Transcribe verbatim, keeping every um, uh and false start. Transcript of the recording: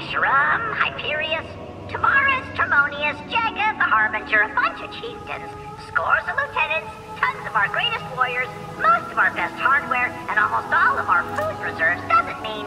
Escharum, Hyperius, Tavares, Termonius, Jaga, the Harbinger, a bunch of chieftains, scores of lieutenants, tons of our greatest warriors, most of our best hardware, and almost all of our food reserves doesn't mean